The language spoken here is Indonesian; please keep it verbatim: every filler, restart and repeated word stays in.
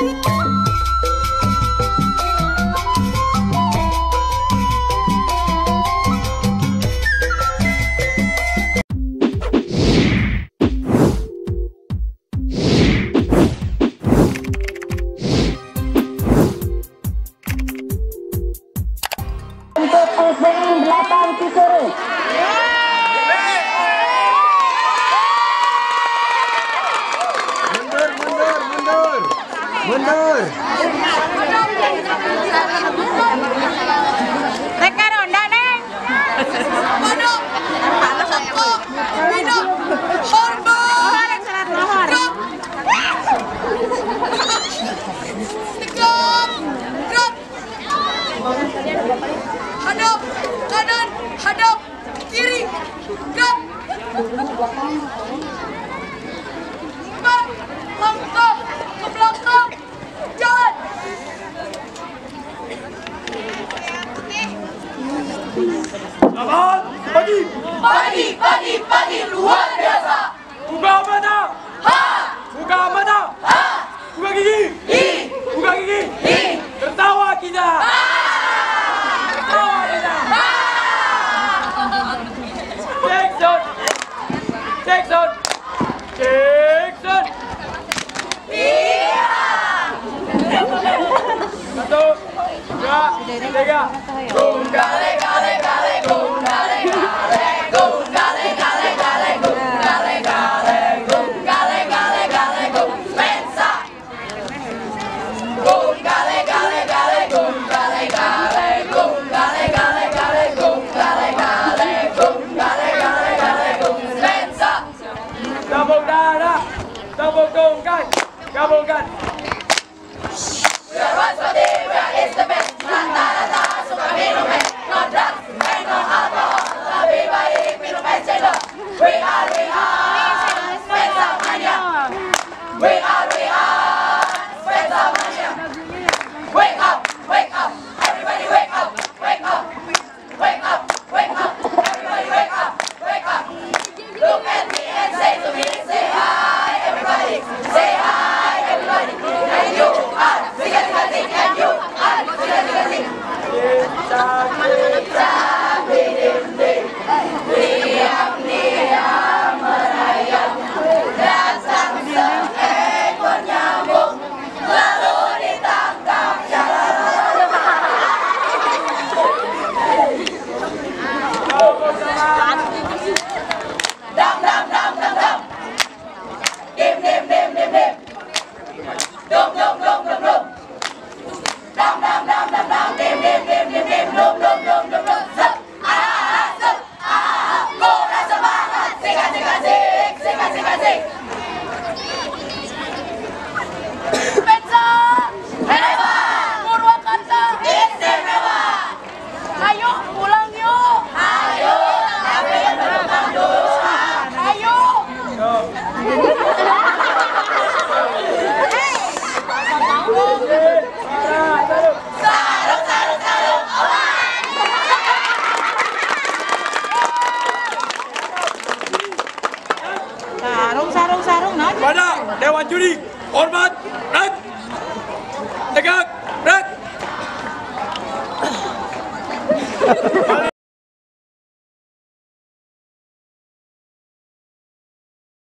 S B M delapan Cicerus. Mundur, mundur, mundur. Mundur. Reka ronda, Neng. Manuk, satu, minum, hormat. Tegap, gerak. Hadap, kanan, hadap, kiri, gerak. Empat, langkah ke belakang, jalan. Selamat pagi. Pagi, pagi, pagi, luar biasa. Buka mata. Ha, Buka mata. ha, Buka gigi. hi, Buka gigi. hi. Tertawa kita. Tertawa kita. Jackson. Jackson. Jackson. Iya. Satu, dua, tiga. Gung gale gale gale gung gale gale gung gale gale gale gung gale gale gung gale gale gale gung pensa gung gale gale gale gung gale gale gung gale gale gale gung gale gale gung gale gale gale gung pensa. Tepuk tangan. Tepuk tungkai. Gabungkan. We are one for the we are is the best. Rata rata suka minum es, no drugs and no alcohol. Lebih baik minum es cendol. We are we are Spesa Mania. We are we are Spesa Mania. Wake up, wake up, everybody wake up, wake up, wake up, wake up, everybody wake up, wake up. Look at me and say to me, say hi, everybody, say hi, everybody. And you are sing sing sing, and you are sing sing sing. Diam diam merayap, datang seekor nyamuk, lalu ditangkap dam dam dam dam dam, dim dim dim dim dim, dum dum dum dum dum, dam dam dam dam dam, dim dim dim dim dim, dum dum dum dum dum, zep ah zep ah, gora semangat, sing sing sing, sing sing sing. Pensa, hebat, Purwakarta, istimewa. Ayo pulang yuk. Ayo, tapi berutang dulu. Ayo. Sarung, sarung, sarung, Sarung, sarung, sarung, nah. Pada Dewan Juri, hormat, red, tegak, red.